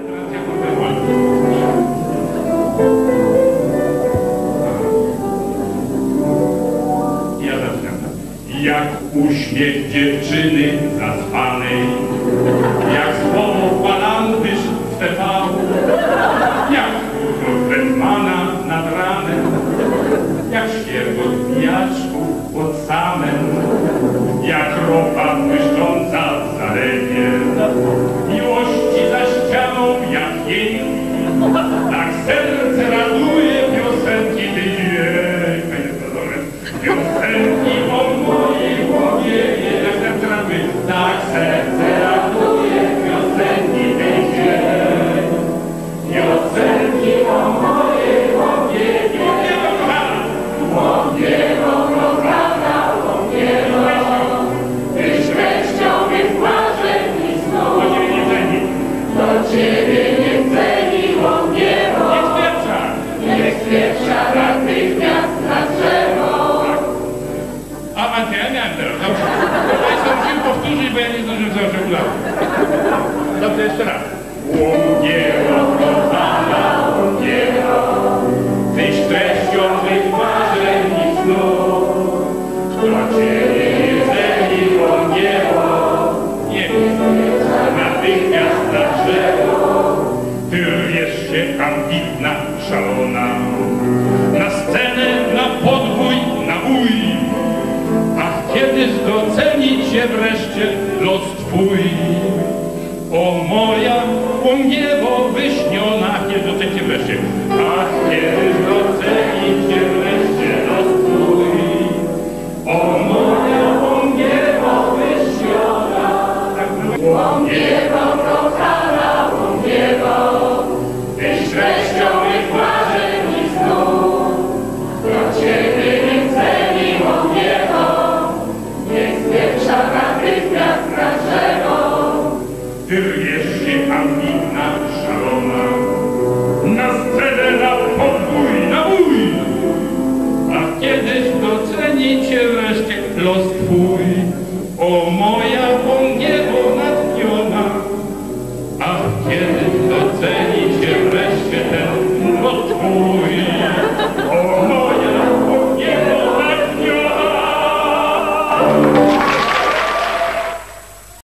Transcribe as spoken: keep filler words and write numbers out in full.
Ja zaczynam. Jak uśmiech dziewczyny zaspanej, jak słowo palantysz w T V, jak urok Redmana nad ranem, jak świergot pijaczków pod samem, jak ropa błyszcząca w zalewie, miłości za ścianą jak jej, tak serce raduje piosenki tej dźwięk. Piosenki o mojej głowie, jak serce raduje, tak serce raduje piosenki tej dźwięk. Piosenki o mojej głowie, Łomgiero kochana, Łomgiero kochana, Łomgiero, tyś treścią mych marzeń i snów. Do ciebie nie ceni, do ciebie nie ceni, Łomgiero. Niech pierwsza, niech pierwsza natychmiast na drzewo. A, a nie, ja miałem teraz, dobrze. Państwo musimy powtórzyć, bo ja nie zdążyłem zacząć udawać. Dobrze, jeszcze raz. Łomgiero kochana, Łomgiero, tyś treścią mych marzeń i snów. Do ciebie nie ceni, Łomgiero, niech pierwsza natychmiast na drzewo. Ty rwiesz się ambitna, szalona, na scenę, na podwój, na bój. Ach, kiedyż doceni cię wreszcie los twój. O moja Łomgiero wyśniona, kiedy doceni cię wreszcie. Ach, kiedyż doceni cię wreszcie los twój. O moja Łomgiero wyśniona. Łomgiero kochana, Łomgiero, tyś treścią mych marzeń i snów. Do ciebie nie ceni, Łomgiero, niech pierwsza natychmiast na drzewo. Ty rwiesz się ambitna, szalona, na scenę, na podwój, na bój. A kiedyś doceni cię wreszcie los twój. O moja Łomgiero natchniona, ach, kiedyś doceni